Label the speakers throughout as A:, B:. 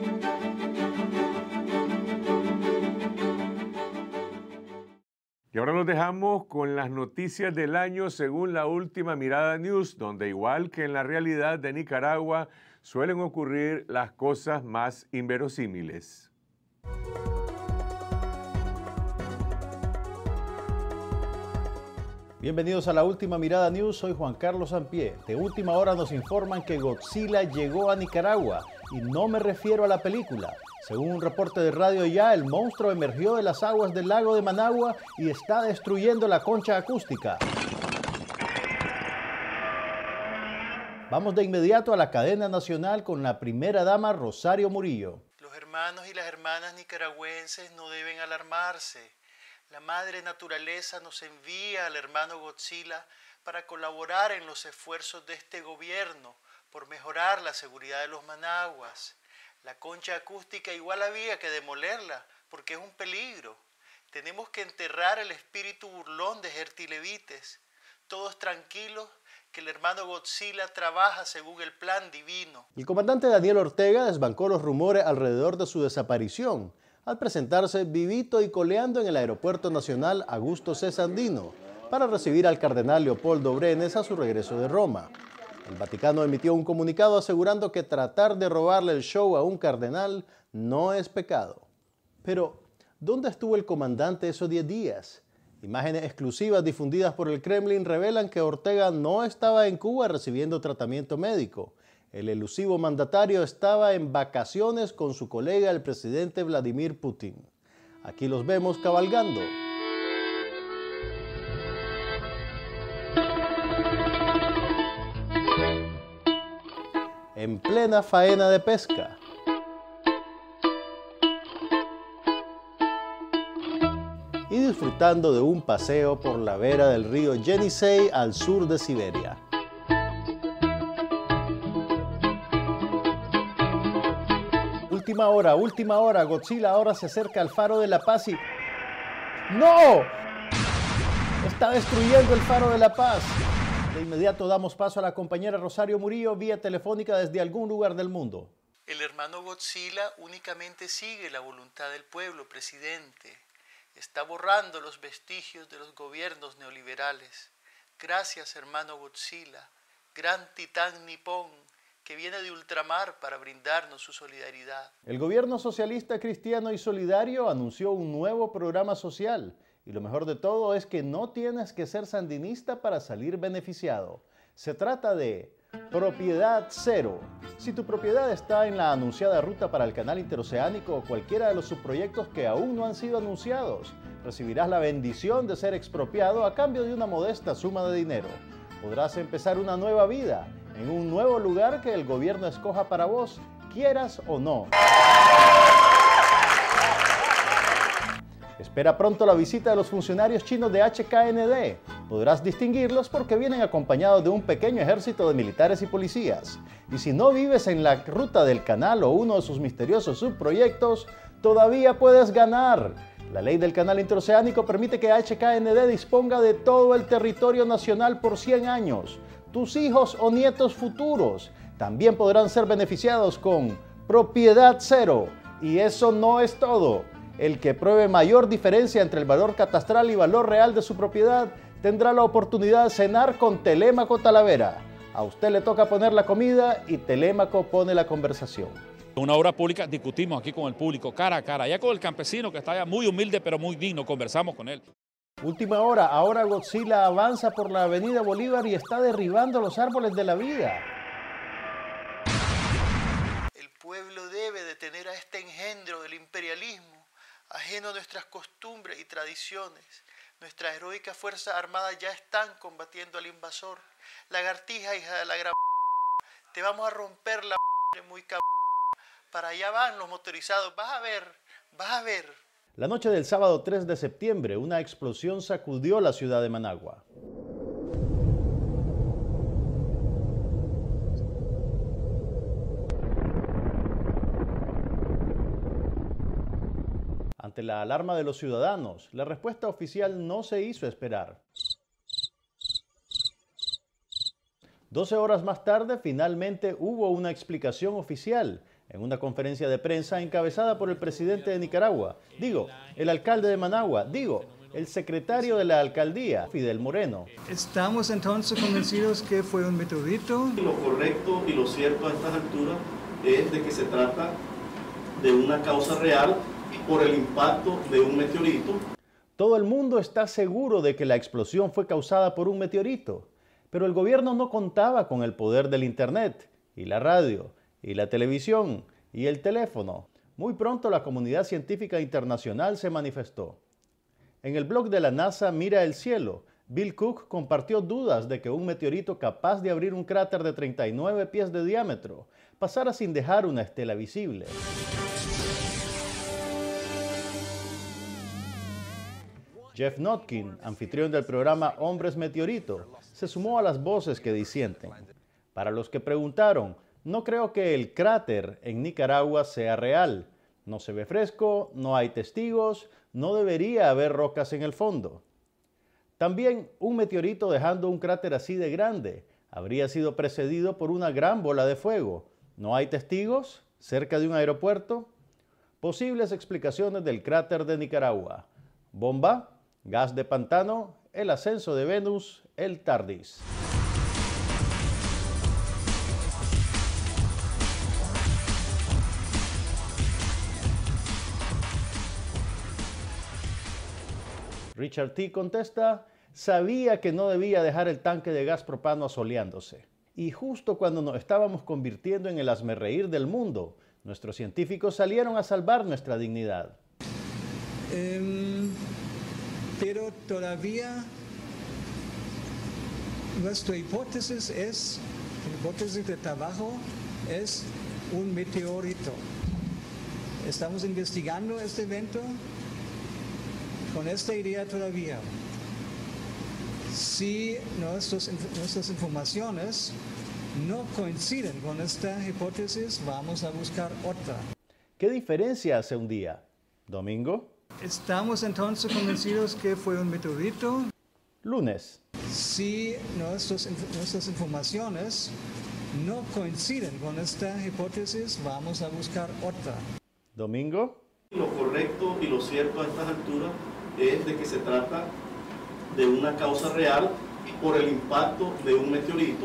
A: Y ahora nos dejamos con las noticias del año según la última Mirada News, donde igual que en la realidad de Nicaragua, suelen ocurrir las cosas más inverosímiles.
B: Bienvenidos a la última Mirada News, soy Juan Carlos Sampié. De última hora nos informan que Godzilla llegó a Nicaragua y no me refiero a la película. Según un reporte de Radio Ya, el monstruo emergió de las aguas del lago de Managua y está destruyendo la concha acústica. Vamos de inmediato a la cadena nacional con la primera dama Rosario Murillo.
C: Los hermanos y las hermanas nicaragüenses no deben alarmarse. La madre naturaleza nos envía al hermano Godzilla para colaborar en los esfuerzos de este gobierno por mejorar la seguridad de los managuas. La concha acústica igual había que demolerla porque es un peligro. Tenemos que enterrar el espíritu burlón de Hertilevites. Todos tranquilos que el hermano Godzilla trabaja según el plan divino.
B: El comandante Daniel Ortega desbancó los rumores alrededor de su desaparición al presentarse vivito y coleando en el Aeropuerto Nacional Augusto C. Sandino para recibir al cardenal Leopoldo Brenes a su regreso de Roma. El Vaticano emitió un comunicado asegurando que tratar de robarle el show a un cardenal no es pecado. Pero, ¿dónde estuvo el comandante esos 10 días? Imágenes exclusivas difundidas por el Kremlin revelan que Ortega no estaba en Cuba recibiendo tratamiento médico. El elusivo mandatario estaba en vacaciones con su colega el presidente Vladimir Putin. Aquí los vemos cabalgando. En plena faena de pesca. Y disfrutando de un paseo por la vera del río Yenisei al sur de Siberia. Última hora, Godzilla ahora se acerca al Faro de la Paz y... ¡No! Está destruyendo el Faro de la Paz. De inmediato damos paso a la compañera Rosario Murillo vía telefónica desde algún lugar del mundo.
C: El hermano Godzilla únicamente sigue la voluntad del pueblo, presidente. Está borrando los vestigios de los gobiernos neoliberales. Gracias, hermano Godzilla, gran titán nipón, que viene de ultramar para brindarnos su solidaridad.
B: El gobierno socialista cristiano y solidario anunció un nuevo programa social. Y lo mejor de todo es que no tienes que ser sandinista para salir beneficiado. Se trata de Propiedad Cero. Si tu propiedad está en la anunciada ruta para el canal interoceánico o cualquiera de los subproyectos que aún no han sido anunciados, recibirás la bendición de ser expropiado a cambio de una modesta suma de dinero. Podrás empezar una nueva vida en un nuevo lugar que el gobierno escoja para vos, quieras o no. Espera pronto la visita de los funcionarios chinos de HKND. Podrás distinguirlos porque vienen acompañados de un pequeño ejército de militares y policías. Y si no vives en la ruta del canal o uno de sus misteriosos subproyectos, todavía puedes ganar. La ley del canal interoceánico permite que HKND disponga de todo el territorio nacional por 100 años. Tus hijos o nietos futuros también podrán ser beneficiados con Propiedad Cero. Y eso no es todo. El que pruebe mayor diferencia entre el valor catastral y valor real de su propiedad tendrá la oportunidad de cenar con Telémaco Talavera. A usted le toca poner la comida y Telémaco pone la conversación.
D: Una obra pública discutimos aquí con el público, cara a cara, ya con el campesino que está allá muy humilde pero muy digno, conversamos con él.
B: Última hora, ahora Godzilla avanza por la avenida Bolívar y está derribando los árboles de la vida.
C: El pueblo debe detener a este engendro del imperialismo, ajeno a nuestras costumbres y tradiciones. Nuestras heroicas fuerzas armadas ya están combatiendo al invasor. Lagartija, hija de la gran... Te vamos a romper la... muy cabrón. Para allá van los motorizados. Vas a ver.
B: La noche del sábado 3 de septiembre, una explosión sacudió la ciudad de Managua. Ante la alarma de los ciudadanos, la respuesta oficial no se hizo esperar. 12 horas más tarde, finalmente hubo una explicación oficial. En una conferencia de prensa encabezada por el presidente de Nicaragua, el alcalde de Managua, el secretario de la alcaldía, Fidel Moreno.
E: Estamos entonces convencidos que fue un meteorito.
F: Lo correcto y lo cierto a estas alturas es de que se trata de una causa real por el impacto de un meteorito.
B: Todo el mundo está seguro de que la explosión fue causada por un meteorito, pero el gobierno no contaba con el poder del Internet, y la radio, y la televisión, y el teléfono. Muy pronto la comunidad científica internacional se manifestó. En el blog de la NASA Mira el Cielo, Bill Cook compartió dudas de que un meteorito capaz de abrir un cráter de 39 pies de diámetro pasara sin dejar una estela visible. Jeff Notkin, anfitrión del programa Hombres Meteorito, se sumó a las voces que disienten. Para los que preguntaron, no creo que el cráter en Nicaragua sea real. No se ve fresco, no hay testigos, no debería haber rocas en el fondo. También un meteorito dejando un cráter así de grande habría sido precedido por una gran bola de fuego. ¿No hay testigos? ¿Cerca de un aeropuerto? Posibles explicaciones del cráter de Nicaragua. Bomba, gas de pantano, el ascenso de Venus, el TARDIS. Richard T. contesta, sabía que no debía dejar el tanque de gas propano asoleándose. Y justo cuando nos estábamos convirtiendo en el hazmerreír del mundo, nuestros científicos salieron a salvar nuestra dignidad.
E: Pero todavía nuestra hipótesis de trabajo es un meteorito. Estamos investigando este evento con esta idea todavía. Si nuestras informaciones no coinciden con esta hipótesis, vamos a buscar otra.
B: ¿Qué diferencia hace un día? ¿Domingo?
E: Estamos entonces convencidos que fue un meteorito.
B: Lunes.
E: Si nuestras informaciones no coinciden con esta hipótesis, vamos a buscar otra.
B: Domingo.
F: Lo correcto y lo cierto a estas alturas es de que se trata de una causa real por el impacto de un meteorito.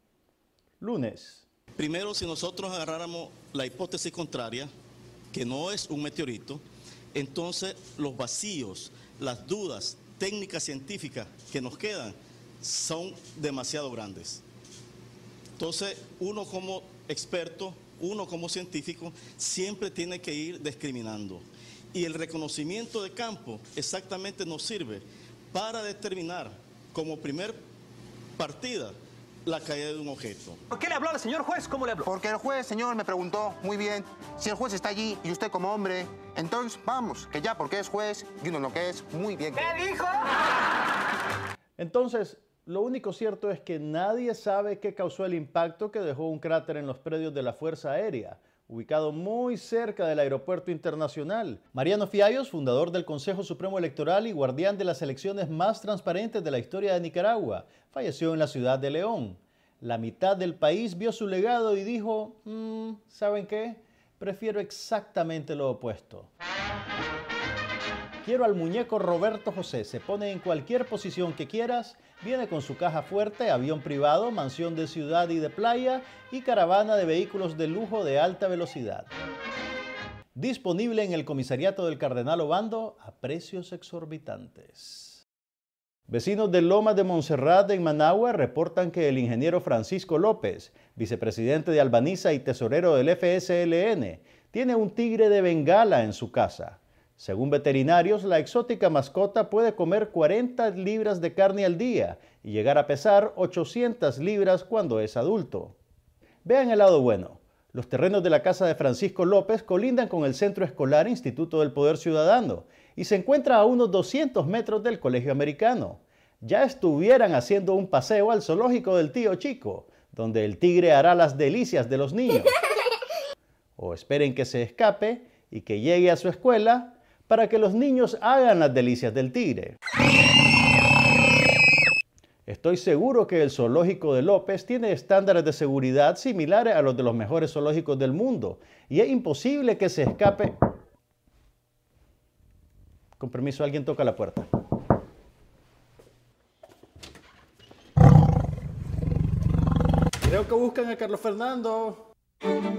B: Lunes.
G: Primero, si nosotros agarráramos la hipótesis contraria, que no es un meteorito, entonces los vacíos, las dudas técnicas científicas que nos quedan son demasiado grandes. Entonces, uno como experto, uno como científico, siempre tiene que ir discriminando. Y el reconocimiento de campo exactamente nos sirve para determinar como primer partida la caída de un objeto.
H: ¿Por qué le habló al señor juez? ¿Cómo le habló?
I: Porque el juez, señor, me preguntó, muy bien, si el juez está allí y usted como hombre, entonces vamos, que ya porque es juez y uno lo que es, muy bien.
H: ¿Qué dijo?
B: Entonces, lo único cierto es que nadie sabe qué causó el impacto que dejó un cráter en los predios de la Fuerza Aérea, ubicado muy cerca del Aeropuerto Internacional. Mariano Fiallos, fundador del Consejo Supremo Electoral y guardián de las elecciones más transparentes de la historia de Nicaragua, falleció en la ciudad de León. La mitad del país vio su legado y dijo, ¿saben qué? Prefiero exactamente lo opuesto. Quiero al muñeco Roberto José, se pone en cualquier posición que quieras, viene con su caja fuerte, avión privado, mansión de ciudad y de playa y caravana de vehículos de lujo de alta velocidad. Disponible en el comisariato del Cardenal Obando a precios exorbitantes. Vecinos de Lomas de Montserrat en Managua reportan que el ingeniero Francisco López, vicepresidente de Albaniza y tesorero del FSLN, tiene un tigre de Bengala en su casa. Según veterinarios, la exótica mascota puede comer 40 libras de carne al día y llegar a pesar 800 libras cuando es adulto. Vean el lado bueno. Los terrenos de la casa de Francisco López colindan con el Centro Escolar Instituto del Poder Ciudadano y se encuentra a unos 200 metros del Colegio Americano. Ya estuvieran haciendo un paseo al zoológico del Tío Chico, donde el tigre hará las delicias de los niños. O esperen que se escape y que llegue a su escuela para que los niños hagan las delicias del tigre. Estoy seguro que el zoológico de López tiene estándares de seguridad similares a los de los mejores zoológicos del mundo y es imposible que se escape. Con permiso, alguien toca la puerta. Creo que buscan a Carlos Fernando.